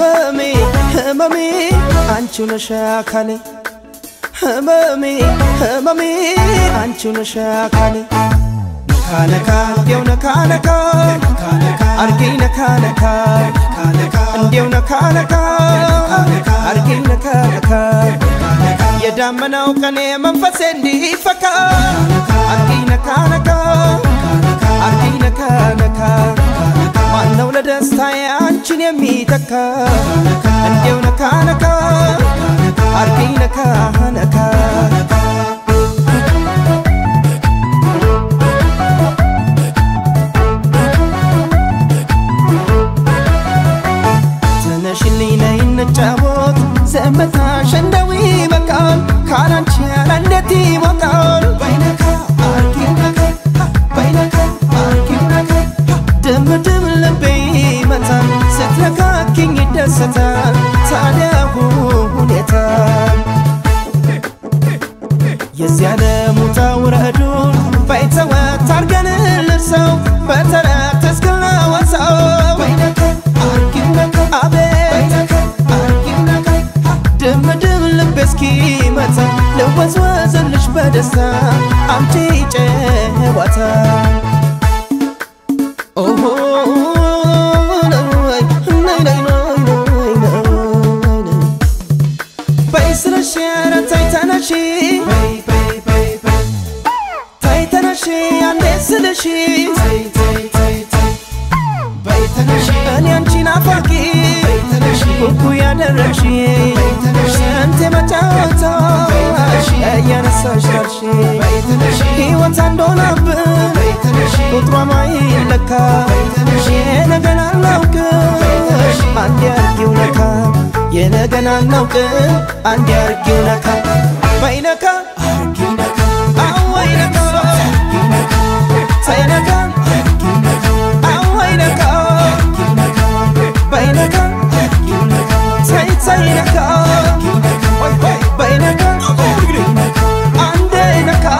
هممي አንቺው ነሽ አካሌ هممي አንቺው ነሽ አካሌ ነካ እንዴው ነካ አርጊ ነካ እንዴው ነካ አርጊ ነካ የዳመናው ቀኔ መንፈሴ እንዲፈካ አርጊ ነካ አርጊ ነካ ማነው ለደስታዬ አንቺን የሚተካ እንዴው ነካ አርጊ ነካ ተነሽልኝ ነይ እንጫወት ዘመታሽ እንደው ይበቃል ካላንቺ እንዴት ይሞቃል በይነካ አርጊ ነካ አርጊ ነካ ደም ልቤ ይመታል ስትነካኪኝ ይደሰታል ታዲያ ሁኔታ የዚህ ዓለም ውጣ ውረዱን ባይተወት አርገን ልርሰው በተረት እስክናወሳው በይነካ አርጊ ነካ አቤት አርጊ ነካ ደም ልቤ እስኪመታ ልወዝወዝልሽ በደስታ አምጪ ጨዋታ أنا أنتينا فاكي كوكويا درشي أنت ما تعوتا أيا نساشرشي هيوان تندونا بن وطرا ما يلكا ينغنا نوك عندي أركيونكا ينغنا نوك عندي أركيونكا بينكا أركيونكا أوينكا سينكا أوينكا بينكا سينكا بينكا عندينكا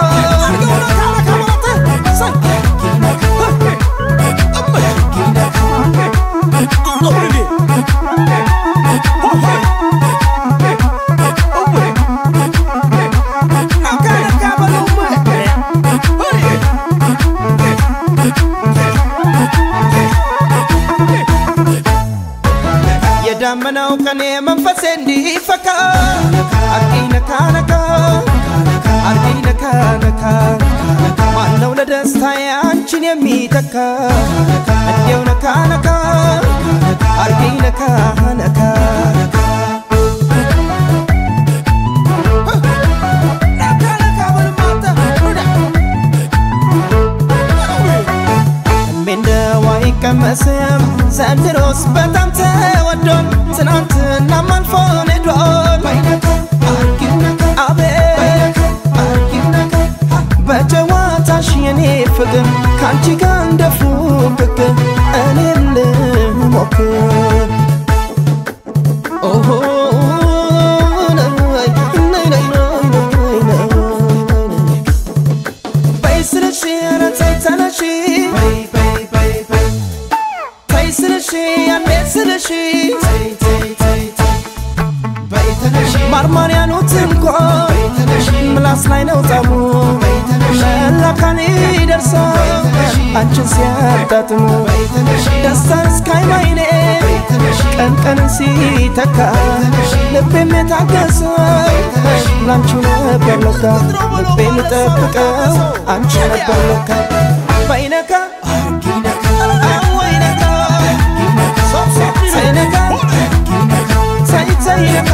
የዳመናው ቀኔ መንፈሴ እንዲፈካ አርጊ ነካ አርጊ ነካ ማነው ለደስታዬ አንቺን የሚተካ እንዴው ነካ አርጊ ነካ كمسم زندروس بتام تودون تنانتنا مالفون ادول بينك أركينك أبي بينك أركينك بجواتاش يني فكر كانتي كان دفوكك أنا اللي موكر ማርማሪያኑ ትንቆ ምላስ ላይ ነው ጣሙ ለካኔ ደርሶ አንቺን ሲያጣጥሙ ደስታን እስካይ ማይኔ ቀን ሲተካ ልቤም የታገሰው ላንቺ ነበር ለካ ልቤም ጠብቀው አንቺ ነበር ለካ በይነካ አርጊነካ አወይነካ ሰይነካ ሰይነካ